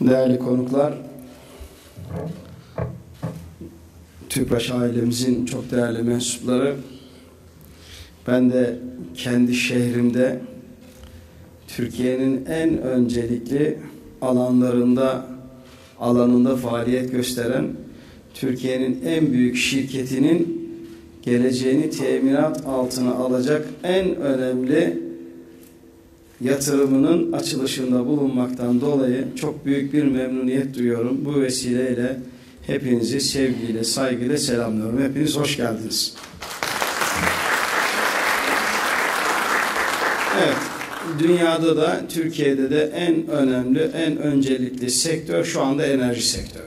Değerli konuklar, Tüpraş ailemizin çok değerli mensupları, ben de kendi şehrimde Türkiye'nin en öncelikli alanında faaliyet gösteren Türkiye'nin en büyük şirketinin geleceğini teminat altına alacak en önemli yatırımının açılışında bulunmaktan dolayı çok büyük bir memnuniyet duyuyorum. Bu vesileyle hepinizi sevgiyle, saygıyla selamlıyorum. Hepiniz hoş geldiniz. Evet, dünyada da Türkiye'de de en önemli, en öncelikli sektör şu anda enerji sektörü.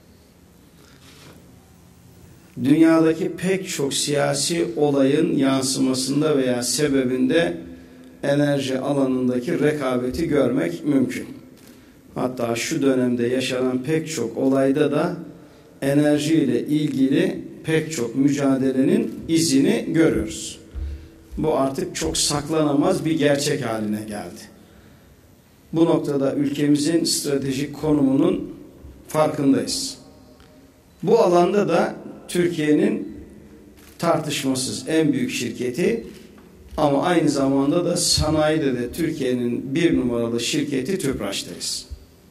Dünyadaki pek çok siyasi olayın yansımasında veya sebebinde enerji alanındaki rekabeti görmek mümkün. Hatta şu dönemde yaşanan pek çok olayda da enerji ile ilgili pek çok mücadelenin izini görüyoruz. Bu artık çok saklanamaz bir gerçek haline geldi. Bu noktada ülkemizin stratejik konumunun farkındayız. Bu alanda da Türkiye'nin tartışmasız en büyük şirketi ama aynı zamanda da sanayide de Türkiye'nin bir numaralı şirketi Tüpraş'tayız.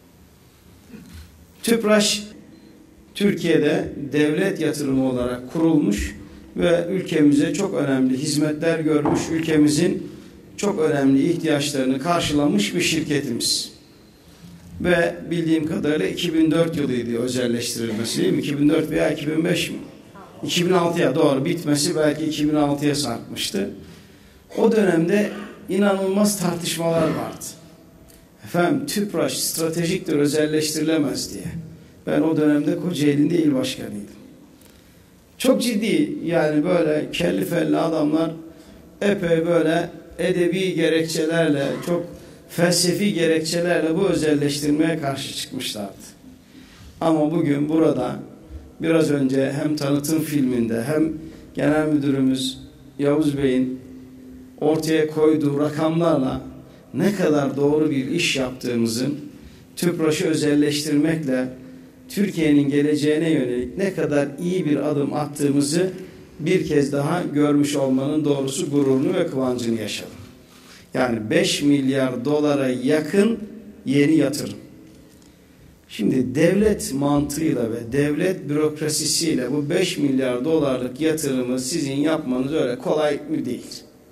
Tüpraş, Türkiye'de devlet yatırımı olarak kurulmuş ve ülkemize çok önemli hizmetler görmüş, ülkemizin çok önemli ihtiyaçlarını karşılamış bir şirketimiz. Ve bildiğim kadarıyla 2004 yılıydı özelleştirilmesi, değil mi? 2004 veya 2005 mi? 2006'ya doğru bitmesi belki 2006'ya sarkmıştı. O dönemde inanılmaz tartışmalar vardı. Efendim Tüpraş stratejiktir, özelleştirilemez diye. Ben o dönemde Kocaeli'nin il başkanıydım. Çok ciddi, yani böyle kelli felli adamlar epey böyle edebi gerekçelerle, çok felsefi gerekçelerle bu özelleştirmeye karşı çıkmışlardı. Ama bugün burada biraz önce hem tanıtım filminde hem Genel Müdürümüz Yavuz Bey'in ortaya koyduğu rakamlarla ne kadar doğru bir iş yaptığımızın, Tüpraş'ı özelleştirmekle Türkiye'nin geleceğine yönelik ne kadar iyi bir adım attığımızı bir kez daha görmüş olmanın doğrusu gururunu ve kıvancını yaşadım. Yani 5 milyar dolara yakın yeni yatırım. Şimdi devlet mantığıyla ve devlet bürokrasisiyle bu 5 milyar dolarlık yatırımı sizin yapmanız öyle kolay mı değil?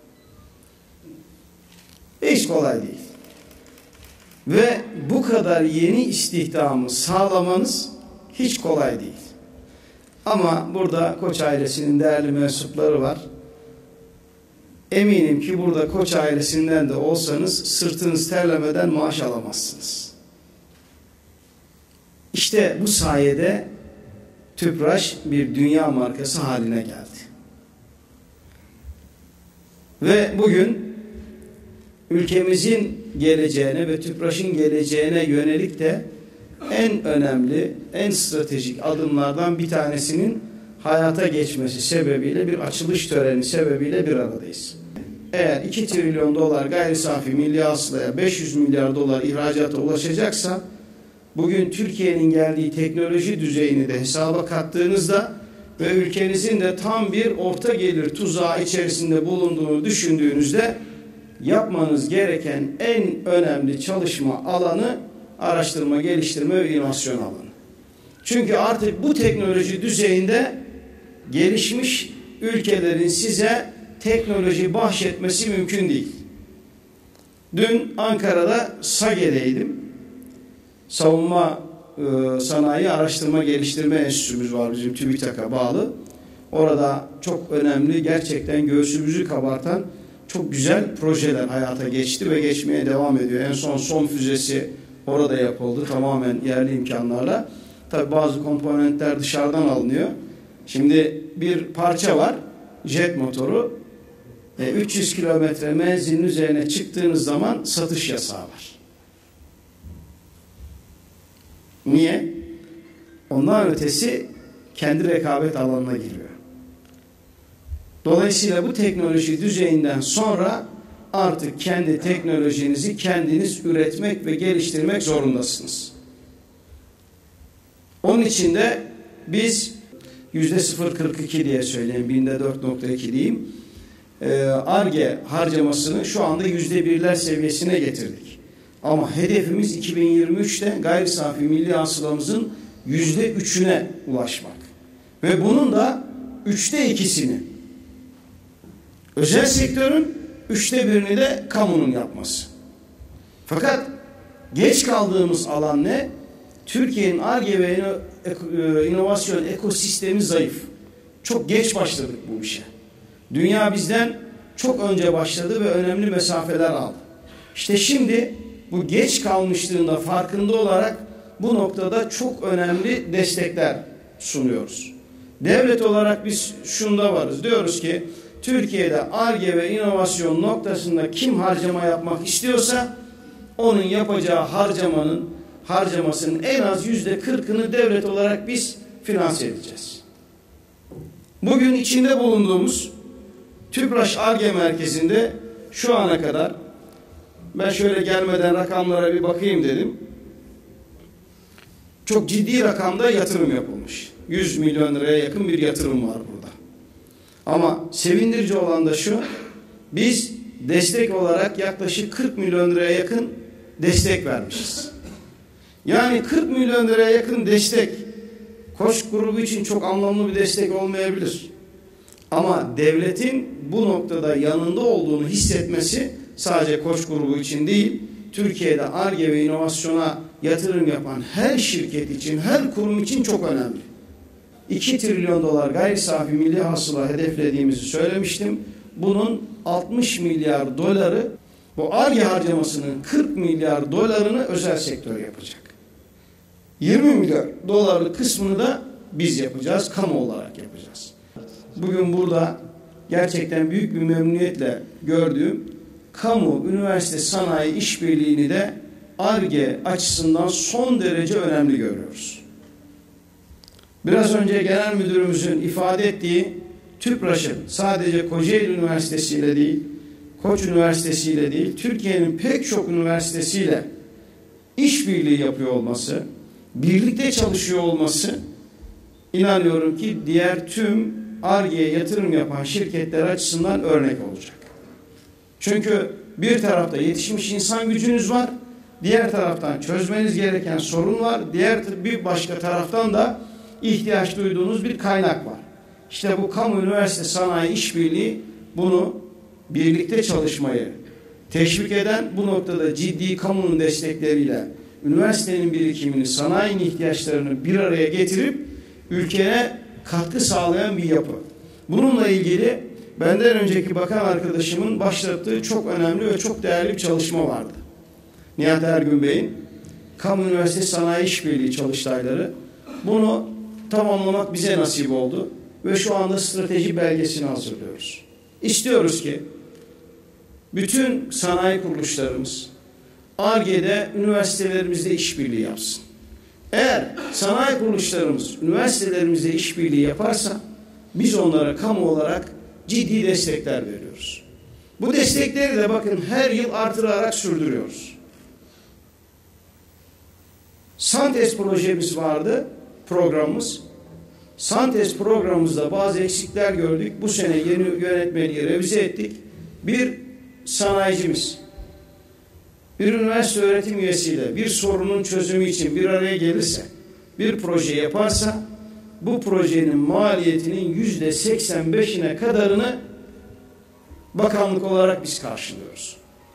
Hiç kolay değil. Ve bu kadar yeni istihdamı sağlamanız hiç kolay değil. Ama burada Koç ailesinin değerli mensupları var. Eminim ki burada Koç ailesinden de olsanız sırtınız terlemeden maaş alamazsınız. İşte bu sayede Tüpraş bir dünya markası haline geldi. Ve bugün ülkemizin geleceğine ve Tüpraş'ın geleceğine yönelik de en önemli, en stratejik adımlardan bir tanesinin hayata geçmesi sebebiyle, bir açılış töreni sebebiyle bir aradayız. Eğer 2 trilyon dolar gayri safi milli hasılaya 500 milyar dolar ihracata ulaşacaksa, bugün Türkiye'nin geldiği teknoloji düzeyini de hesaba kattığınızda ve ülkenizin de tam bir orta gelir tuzağı içerisinde bulunduğunu düşündüğünüzde yapmanız gereken en önemli çalışma alanı araştırma, geliştirme ve inovasyon alanı. Çünkü artık bu teknoloji düzeyinde gelişmiş ülkelerin size teknoloji bahşetmesi mümkün değil. Dün Ankara'da SAGE'deydim. Savunma Sanayi Araştırma Geliştirme Enstitümüz var bizim TÜBİTAK'a bağlı. Orada çok önemli, gerçekten göğsümüzü kabartan çok güzel projeler hayata geçti ve geçmeye devam ediyor. En son füzesi orada yapıldı tamamen yerli imkanlarla. Tabii bazı komponentler dışarıdan alınıyor. Şimdi bir parça var, jet motoru. 300 kilometre menzilin üzerine çıktığınız zaman satış yasağı var. Niye? Ondan ötesi kendi rekabet alanına giriyor. Dolayısıyla bu teknoloji düzeyinden sonra artık kendi teknolojinizi kendiniz üretmek ve geliştirmek zorundasınız. Onun için de biz %0,42 diye söyleyeyim, binde 4,2 diyeyim. Ar-Ge harcamasını şu anda %1'ler seviyesine getirdik. Ama hedefimiz 2023'te gayri safi milli hasılamızın %3'üne ulaşmak. Ve bunun da 3'te 2'sini özel sektörün, 3'te 1'ini de kamunun yapması. Fakat geç kaldığımız alan ne? Türkiye'nin Ar-Ge ve inovasyon ekosistemi zayıf. Çok geç başladık bu işe. Dünya bizden çok önce başladı ve önemli mesafeler aldı. İşte şimdi bu geç kalmışlığında farkında olarak bu noktada çok önemli destekler sunuyoruz. Devlet olarak biz şunda varız. Diyoruz ki Türkiye'de Ar-Ge ve inovasyon noktasında kim harcama yapmak istiyorsa onun yapacağı harcamasının en az %40'ını devlet olarak biz finanse edeceğiz. Bugün içinde bulunduğumuz TÜPRAŞ Ar-Ge merkezinde şu ana kadar, ben şöyle gelmeden rakamlara bir bakayım dedim. Çok ciddi rakamda yatırım yapılmış. 100 milyon liraya yakın bir yatırım var burada. Ama sevindirici olan da şu, biz destek olarak yaklaşık 40 milyon liraya yakın destek vermişiz. Yani 40 milyon liraya yakın destek, Koç grubu için çok anlamlı bir destek olmayabilir. Ama devletin bu noktada yanında olduğunu hissetmesi sadece Koç grubu için değil, Türkiye'de Ar-Ge ve inovasyona yatırım yapan her şirket için, her kurum için çok önemli. 2 trilyon dolar gayri safi milli hasıla hedeflediğimizi söylemiştim. Bunun 60 milyar doları, bu Ar-Ge harcamasının 40 milyar dolarını özel sektör yapacak. 20 milyar dolarlık kısmını da biz yapacağız, kamu olarak yapacağız. Bugün burada gerçekten büyük bir memnuniyetle gördüğüm kamu, üniversite, sanayi işbirliğini de Ar-Ge açısından son derece önemli görüyoruz. Biraz önce Genel Müdürümüzün ifade ettiği TÜPRAŞ'ın sadece Kocaeli Üniversitesi ile değil, Koç Üniversitesi ile değil, Türkiye'nin pek çok üniversitesiyle işbirliği yapıyor olması, birlikte çalışıyor olması, inanıyorum ki diğer tüm Ar-Ge'ye yatırım yapan şirketler açısından örnek olacak. Çünkü bir tarafta yetişmiş insan gücünüz var, diğer taraftan çözmeniz gereken sorun var, bir başka taraftan da ihtiyaç duyduğunuz bir kaynak var. İşte bu kamu, üniversite, sanayi işbirliği bunu birlikte çalışmayı teşvik eden, bu noktada ciddi kamunun destekleriyle üniversitenin birikimini, sanayinin ihtiyaçlarını bir araya getirip ülkeye katkı sağlayan bir yapı. Bununla ilgili benden önceki bakan arkadaşımın başlattığı çok önemli ve çok değerli bir çalışma vardı. Nihat Ergün Bey'in Kamu Üniversite Sanayi İşbirliği çalıştayları. Bunu tamamlamak bize nasip oldu ve şu anda strateji belgesini hazırlıyoruz. İstiyoruz ki bütün sanayi kuruluşlarımız Ar-Ge'de üniversitelerimizde işbirliği yapsın. Eğer sanayi kuruluşlarımız üniversitelerimizde işbirliği yaparsa biz onlara kamu olarak ciddi destekler veriyoruz. Bu destekleri de bakın her yıl artırarak sürdürüyoruz. Santez projemiz vardı, programımız. Santez programımızda bazı eksikler gördük. Bu sene yeni yönetmeliği revize ettik. Bir sanayicimiz, bir üniversite öğretim üyesiyle bir sorunun çözümü için bir araya gelirse, bir proje yaparsa, bu projenin maliyetinin %85'ine kadarını bakanlık olarak biz karşılıyoruz.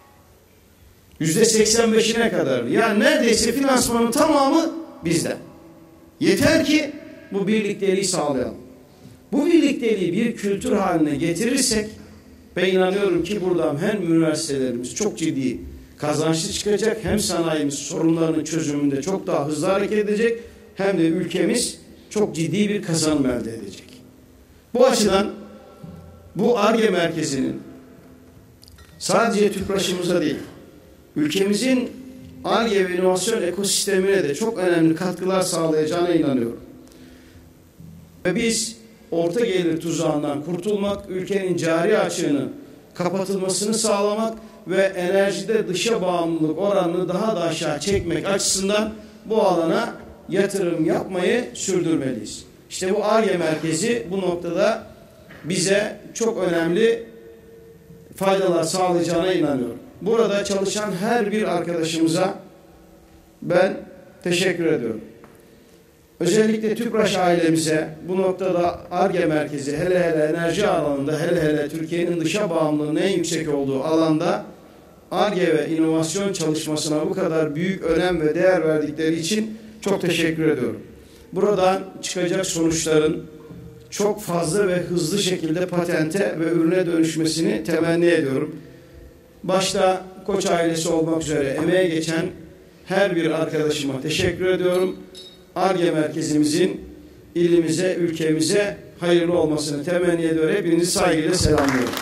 %85'ine kadar. Yani neredeyse finansmanın tamamı bizden. Yeter ki bu birlikteliği sağlayalım. Bu birlikteliği bir kültür haline getirirsek, ben inanıyorum ki buradan hem üniversitelerimiz çok ciddi kazançlı çıkacak, hem sanayimiz sorunlarının çözümünde çok daha hızlı hareket edecek, hem de ülkemiz çok ciddi bir kazanım elde edecek. Bu açıdan bu Ar-Ge merkezinin sadece TÜPRAŞ'ımıza değil, ülkemizin Ar-Ge ve inovasyon ekosistemine de çok önemli katkılar sağlayacağına inanıyorum. Ve biz orta gelir tuzağından kurtulmak, ülkenin cari açığının kapatılmasını sağlamak ve enerjide dışa bağımlılık oranını daha da aşağı çekmek açısından bu alana yatırım yapmayı sürdürmeliyiz. İşte bu Ar-Ge merkezi bu noktada bize çok önemli faydalar sağlayacağına inanıyorum. Burada çalışan her bir arkadaşımıza ben teşekkür ediyorum. Özellikle TÜPRAŞ ailemize bu noktada Ar-Ge merkezi hele enerji alanında hele Türkiye'nin dışa bağımlılığının en yüksek olduğu alanda Ar-Ge ve inovasyon çalışmasına bu kadar büyük önem ve değer verdikleri için çok teşekkür ediyorum. Buradan çıkacak sonuçların çok fazla ve hızlı şekilde patente ve ürüne dönüşmesini temenni ediyorum. Başta Koç ailesi olmak üzere emeğe geçen her bir arkadaşıma teşekkür ediyorum. Ar-Ge merkezimizin ilimize, ülkemize hayırlı olmasını temenni ediyor. Hepinizi saygıyla selamlıyorum.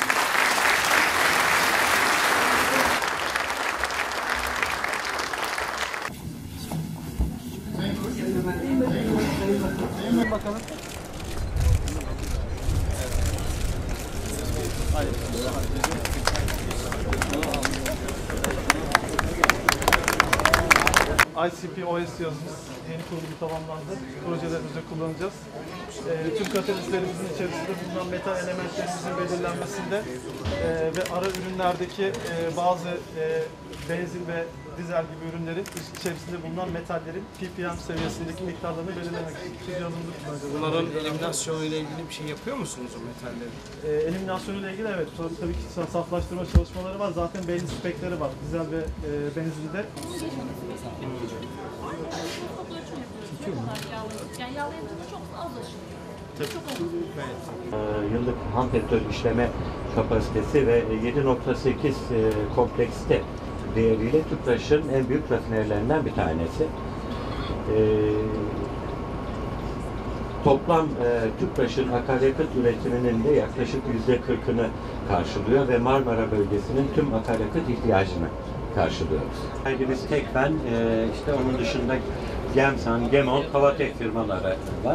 Bakalım. ICP OS yazımız yeni kurulumu tamamlandı. Projelerimizde kullanacağız. Tüm katalistlerimizin içerisinde bulunan metal elementlerimizin belirlenmesinde ve ara ürünlerdeki bazı benzin ve dizel gibi ürünlerin içerisinde bulunan metallerin ppm seviyesindeki miktarlarını belirlemek için bir yazılımda kullanacağız. Bunların eliminasyonu ile ilgili bir şey yapıyor musunuz o metallerin? Eliminasyonu ile ilgili evet tabii ki saflaştırma çalışmaları var. Zaten belli spekleri var. Dizel ve benzinde. Yani yağlayınca çok az aşınıyor. Yıllık ham petrol işleme kapasitesi ve 7.8 kompleksite değeriyle TÜPRAŞ'ın en büyük rafinerilerinden bir tanesi. Toplam TÜPRAŞ'ın akaryakıt üretiminin de yaklaşık %40'ını karşılıyor ve Marmara bölgesinin tüm akaryakıt ihtiyacını karşılıyor. Biz Tekfen, işte onun dışında Gemsan, Gemon, Havatek firmaları var.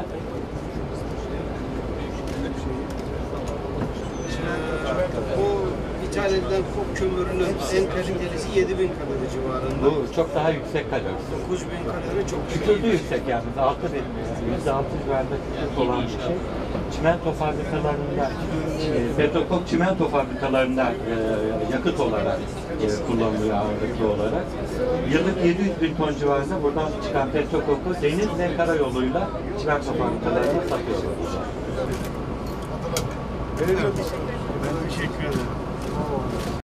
Bu ithal edilen kok kömürünün en kalitelisi 7.000 kalori civarında. Bu çok daha yüksek kalori. 9.000 kalori çok Tükürdü yüksek yani. %6 civarında tükürt olan bir şey. Çimento fabrikalarında, Petrokok çimento fabrikalarında yakıt olarak kullanılıyor ağırlıklı olarak. Yıllık 700.000 ton civarında buradan çıkan Petrokok'u deniz ve karayoluyla çimento fabrikalarına satıyorlar. Teşekkür ederim.